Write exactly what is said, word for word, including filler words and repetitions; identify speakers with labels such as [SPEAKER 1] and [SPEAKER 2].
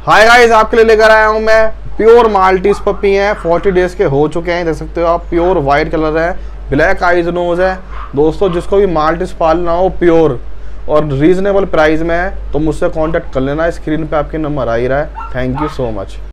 [SPEAKER 1] Hi guys, आपके लिए लेकर आया हूं मैं प्योर माल्टीज पपी हैं, फोर्टी डेज के हो चुके हैं। देख सकते हो आप, प्योर वाइट कलर है, ब्लैक आइज नोज है। दोस्तों जिसको भी माल्टीज पालना हो प्योर और रीजनेबल प्राइस में है तो मुझसे कांटेक्ट कर लेना। स्क्रीन पे आपके नंबर आ ही रहा है। Thank you so much.